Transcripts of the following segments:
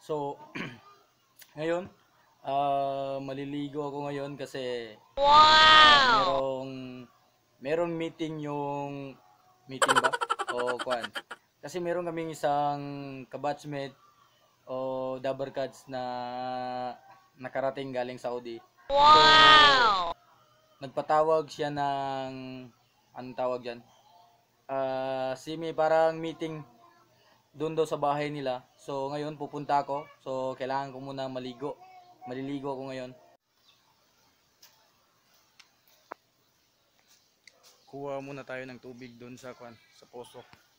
So, ngayon, maliligo ako ngayon kasi merong meeting yung meeting ba? O kuan. Kasi meron kaming isang kabatchmate o Dabarkads na nakarating galing Saudi. So, nagpatawag siya ng anong tawag diyan? Parang meeting doon daw sa bahay nila. So ngayon pupunta ako. So kailangan ko muna maligo. Maliligo ako ngayon. Kuha muna tayo ng tubig doon sa poso.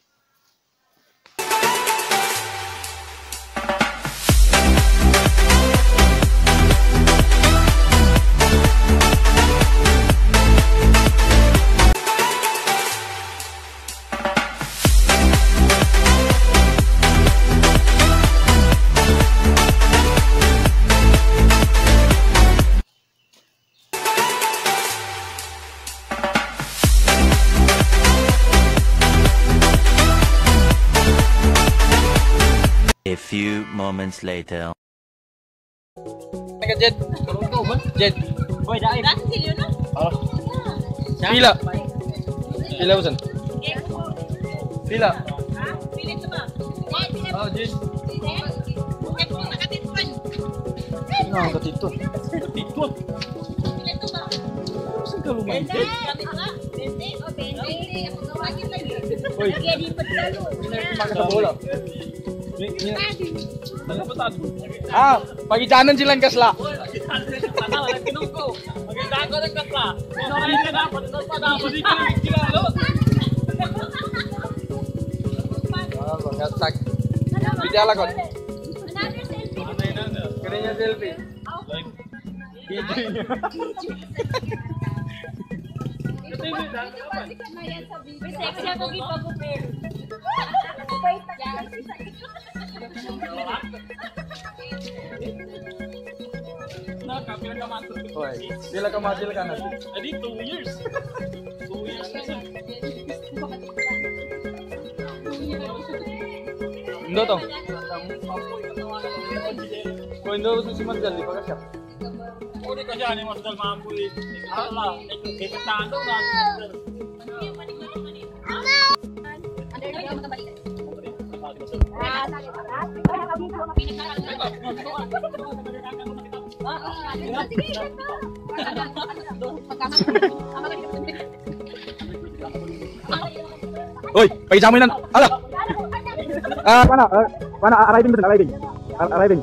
A few moments later. Jed. Jed. Boy, daim. Oh. Pila. Pila usan. Pila. Pili ito ba? Oh, Jed. Nakatitpan. Ano katito? Katito. Pili ito ba? Saan ka lumay? Bente. O, bente. Ako gawagin lagi. Uy. Kaya di pa talo. Bola. Pagitanan silang kasla. Bidala kon. Kaninya selfie. Sexy ako gipagupir. Hoy, sila ka matil ka na. Adi 2 years. 2 years kasi. Indo to. Ko indo si Manjal di pa ka siya. Uli ka siya ni Mas Dal Mambuy. Allah, ito tando na. Hoy, pagi jamuin nan. Alah. Mana arriving betul arriving.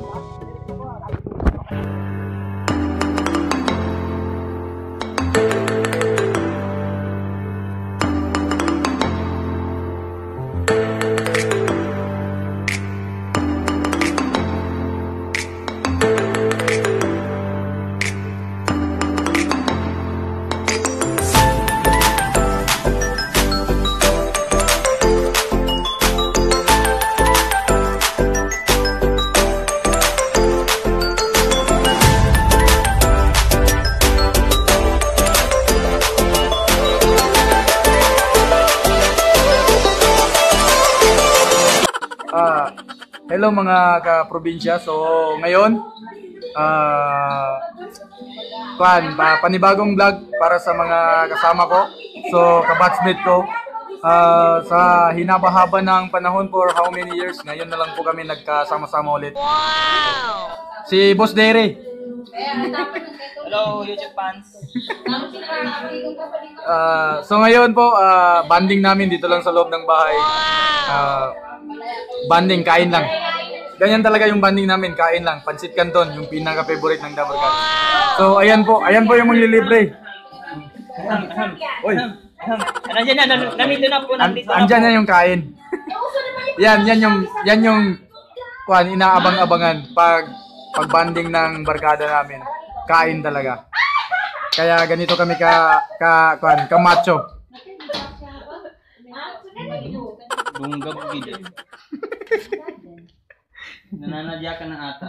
Hello mga ka-probinsya. So ngayon panibagong vlog para sa mga kasama ko. So kabatchmate ko sa hinaba-haba ng panahon for how many years. Ngayon na lang po kami nagkasama-sama ulit. Wow! Si Boss Dere. Hello, YouTube fans. So ngayon po banding namin dito lang sa loob ng bahay. Banding, kain lang. Ganyan talaga yung banding namin, kain lang. Pansit Canton, yung pinaka-favorite ng Dabarkads. So ayan po yung manglilibre. Oy. Nandiyan na, namito na po. Andyan na yung kain. yan yung inaabang-abangan pag banding ng barkada namin. Kain talaga. Kaya ganito kami ka macho. Bunggab gid. Nananadya ka na ata.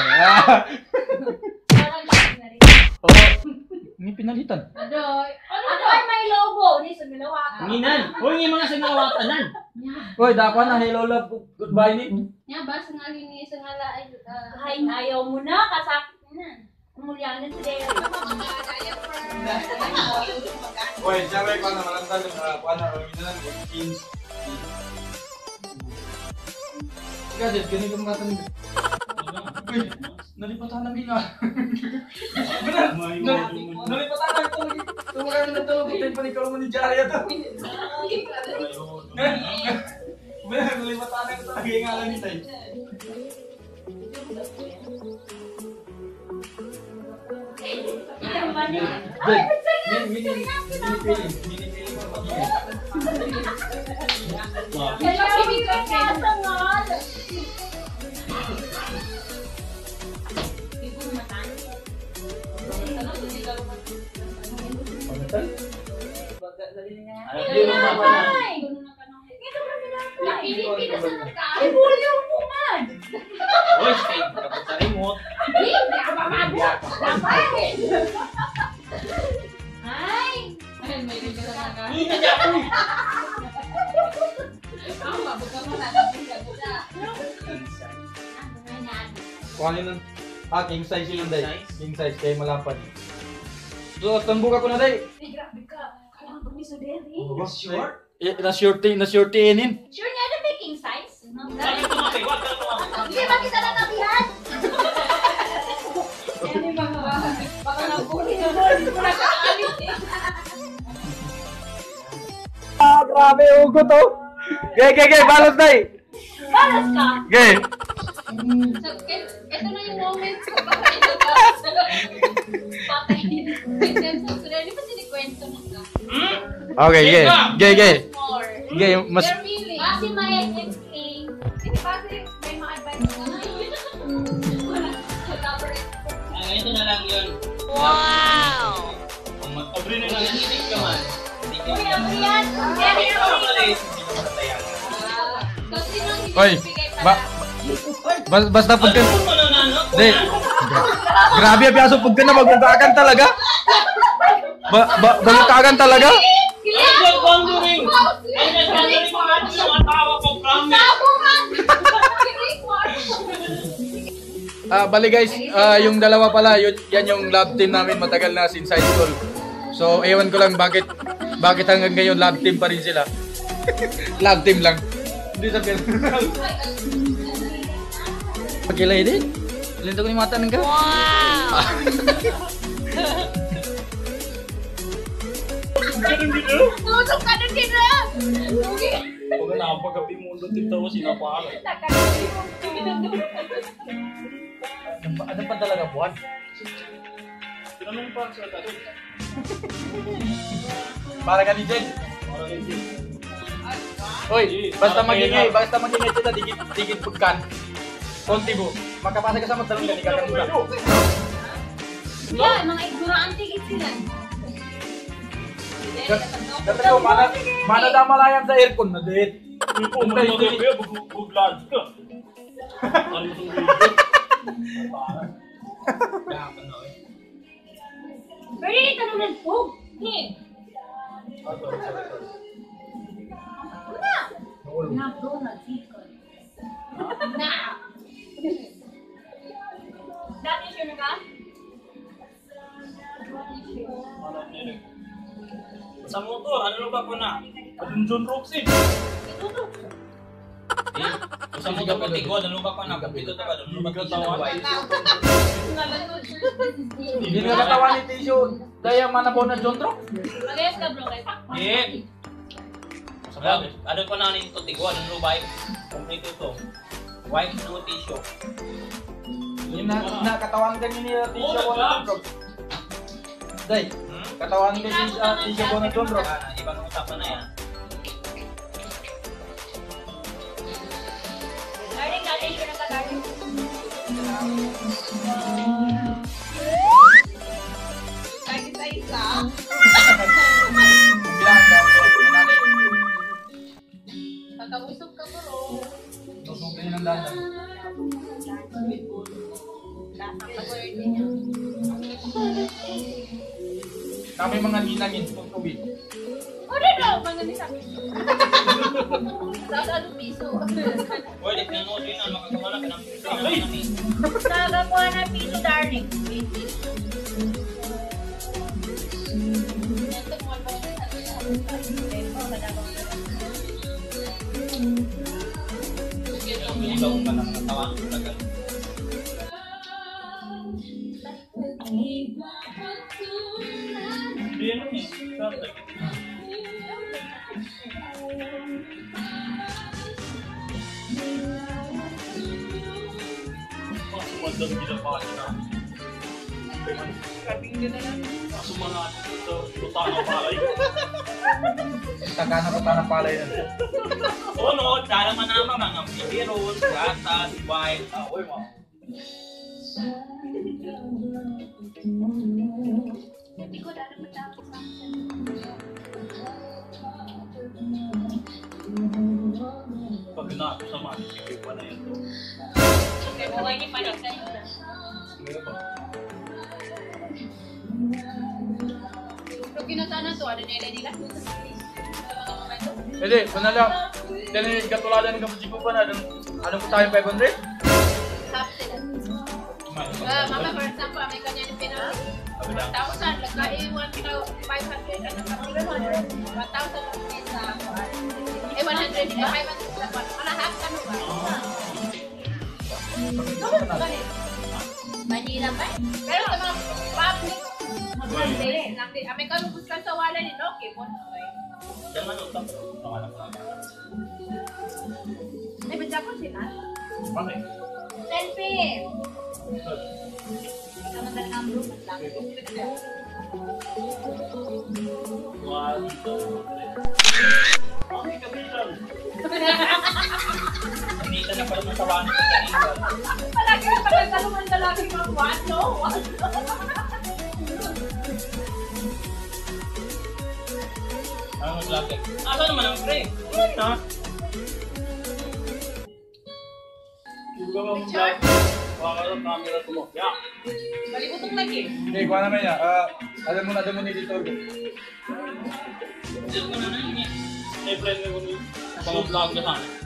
May pinalitan. Ano ay may logo ni sa Milwaukee? Nginan, hoy mga sa ngawatanan. Hoy, dapat na hello love good bahay ni. Nya ba sa ngalini sa ngala ay Ay, ayaw mo na, kasakit mo na. Umulyanan si Derry. Oy, sabi ko na malantal na kuan na minsan teams. Kasi ganito mga tanong. Uy, nalipatan ng binga. Benar. Nalipatan ng tulog. Tumakan na tulog din pa ni kalau ni Jari ato. Benar nalipatan ng tulog ng ngalan ni Tay. Oy, stay kapag sa remote. Kuhanin ng king size yun day. King size kaya malapad. So, tanbuka ko na day. Grabe ka. Kailangan permiso Derry. Sure? Na-shorty Sure niya na may king size? Sabi ko mati, wag ka tuwa. Hindi ba kita natabihan? Yan yung mga baka nabuli na doon. Hindi ko nakaalis eh. Grabe, ugo to. Gay, balas day. Balas ka? Gay. Ito na yung moment ko ba patay din. Hindi pa sinikwento na ka. Okay, gay. More. Gay, mas They're really. Kasi may SK. Hindi kasi may ma-advise ko na. Wala. Ganito na lang yun. Wow! Kung mag-abri na lang, hindi ka man. Uy, ang yan. Derry, Hindi ka ang makalis, hindi ka matatayan. Kasi nung Oy, ibibigay pala. basta pag ka... Ano na, no? Di. Grabe, piaso pag ka na magbugakan talaga. Magbugakan talaga. I'm just wondering. Mga tawa ko, promise. Bali guys, yung dalawa pala, yan yung lab team namin matagal na since high school. So, ewan ko lang bakit hanggang ngayon lab team pa rin sila. Lab team lang. Hindi sa personal. Pagkilay din. Linto ko ni mata ng ka. Wow! Tusok ka na sila. Pag napagabi mo, dito mo sinapala. Ano pa talaga buwan? Tinanong pa sa tato. Para ka ni Jen. Hoy, basta magingay sila, digit pagkan. Konti bo. Makapasa ka sa magtalong ka, di ka kamuga. Yan, mga ignorante git sila. Dati ko, mana damalayan sa aircon na dit. Kung magabi, buglad ka. Ano mo Pero hindi tanong ng pog. Na, bro, nag-sikon. Na! Dati sure na ka? Sa motor, ano ba ko na? John Roxy. Sa motor ko tigod, ano ba ko na? Kapito ta ba? Ano ba ko tawa? Hindi na katawa ni Tisho. Daya mana po na John Tro? Magayas ka, bro. Eh. Sabagay, ano ko na nito tigod, ano ba? Kompleto to. White no tissue. Yun na katawan ka ni Tisho po na John Tro. Day, katawan ka ni Tisho po na John Tro. Ibang usapan na yan. Darling, dati sure na ka, darling. Kahit isa-isa. Bilang ka, nanay. Pagkausap ka bro. Tusukin ng dandan. Lasang ka birthday niya. Kami mga ninangin, itong tubig. O, rin daw. Mga nisabi ko. Tapos anong piso? Pwede, pinanood yun na makagawa na pinang ay! Nagawa na piso, darling. Ikaw ka lang natawa ng talaga. Hindi yan eh. Masumandang ginapahan na. Masumangan ito. Tuta ng palay. Taka na pa ng palay na. Oo, no. Dalang manama mga bibiron, gatas, wine. Uy, mo. Hindi ko dahil matapos sa Pag naako sa mga isipin pa na yan. okay, huwag niyo panik kayo. Ngayon ba? Pero kinatana to, ano nila nila? Hindi, kung lang. Dahil katuladan ng kapatid ko pa na, anong tayo 500? Half sila. Mama, for example, may kanya yung pinag 1,000, lagay 1,500, ano ka, 1,000 lang sa 100, 500 sa wala half ano ba? Manila ba? Pero sa mga public, may kalubos ka sa wala ni Loki, mo na ba? Diyan man utang. Pangalan ko lang. Ay, ba't ako sila? Bakit? Selfie! Ang ganda ng group lang. One, two, three. Ay, kabilang. Hindi ka na pala masawaan sa kanila. Palagi na pagkaluman na lagi mag-1, no? Ano maglaki? Asa naman ang pre? Yan na. Yung ba mong vlog? Baka lang camera mo. Yeah. Malibutong lagi. Hindi, kuha naman niya. Alam mo ni Dito. Diyan ko na na yun eh. May friend mo ni pang-vlog ka sana.